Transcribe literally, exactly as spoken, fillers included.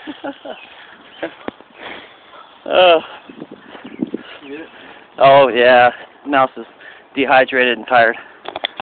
oh. Oh yeah, mouse is dehydrated and tired.